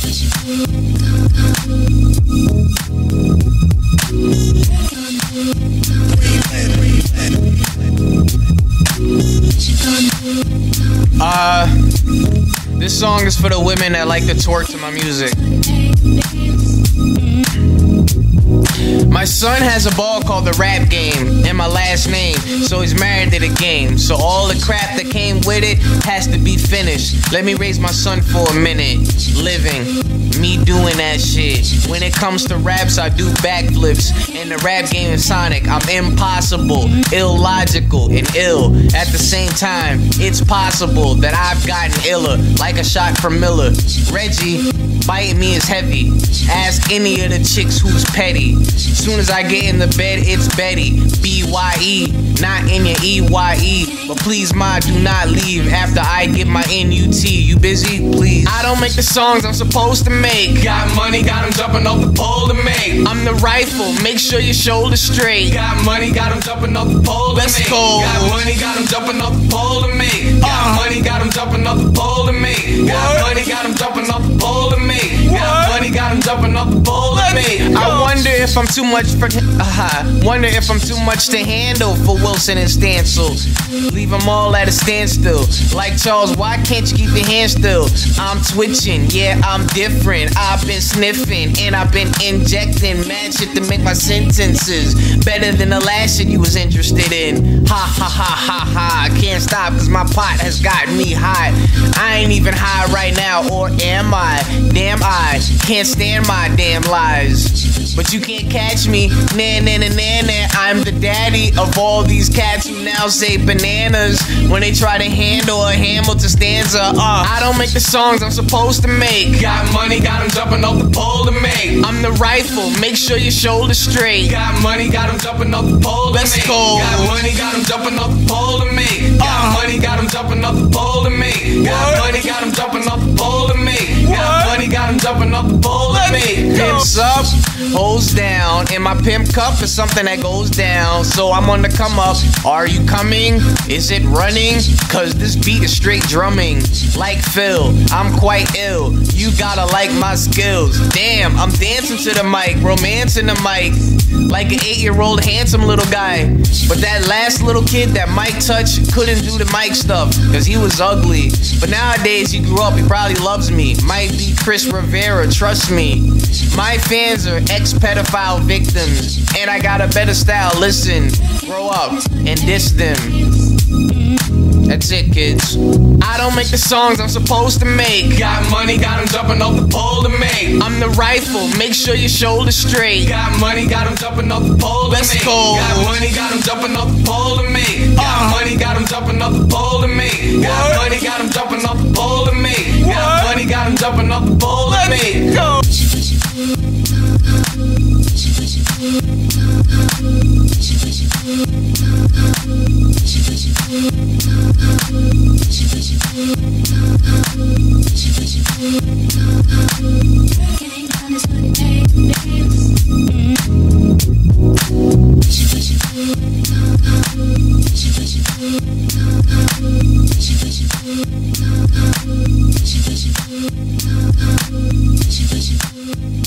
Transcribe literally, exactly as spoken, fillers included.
Uh, this song is for the women that like to twerk to my music. My son has a ball called the Rap Game and my last name, so he's married to the game. So all the crap that came with it has to be finished. Let me raise my son for a minute. Living, me doing that shit. When it comes to raps, I do backflips. In the rap game in Sonic, I'm impossible, illogical, and ill. At the same time, it's possible that I've gotten iller, like a shot from Miller. Reggie, biting me is heavy. Ask any of the chicks who's petty. Soon as I get in the bed, it's Betty. B Y E, not in your E Y E. But please, ma, do not leave after I get my N U T. You busy? Please. I don't make the songs I'm supposed to make. Got money, got them jumping off the pole to make. I'm the rifle, make sure your shoulder's straight. Got money, got them jumping off the pole to Let's make. Go. Got money, got them jumping off the pole to make. Got uh. money, got them jumping off the pole to make. Got what? money, got them jumping off the pole to make. Got money, got them jumping off the pole to make. I wonder if I'm too much for uh, wonder if I'm too much to handle for Wilson and Stansel. Leave them all at a standstill. Like Charles, why can't you keep your hands still? I'm twitching, yeah, I'm different. I've been sniffing and I've been injecting mad shit to make my sentences better than the last shit you was interested in. Ha ha ha ha ha. I can't stop cause my pot has gotten me high. I ain't even high right now, or am I? Damn, I can't stand my damn lies. But you can't catch me, nah nah nah nah nah. I'm the daddy of all these cats who now say bananas when they try to handle a Hamilton stanza. Uh, I don't make the songs I'm supposed to make. Got money, got them jumping off the pole to make. I'm the rifle, make sure your shoulder's straight. Got money, got them jumping off the pole to Let's make. Go. Got money, got them jumping off the pole to make. Got uh. money, got them jumping off the pole to make. Got money, got them jumping off the pole to make. Got money, got them jumping off the pole to make. Pimps up, hoes down, and my pimp cup is something that goes down. So I'm on the come up. Are you coming? Is it running? Cause this beat is straight drumming. Like Phil, I'm quite ill. You gotta like my skills. Damn, I'm dancing to the mic, romancing the mic, like an eight-year-old handsome little guy. But that last little kid that Mike touched couldn't do the mic stuff, cause he was ugly. But nowadays he grew up, he probably loves me. Might be Chris Rivera, trust me. My fans are ex-pedophile victims, and I got a better style, listen. Grow up and diss them. That's it, kids. I don't make the songs I'm supposed to make. Got money, got them jumping off the pole to make. I'm the rifle, make sure your shoulder's straight. Got money, got them jumping off the pole to Let's make. Go. Got money, got them jumping off the pole to make. Got uh. money, got them jumping off the pole to make. Got money, got them jumping off the pole to make. Got money, got them jumping off the pole to make. Go. Thank you.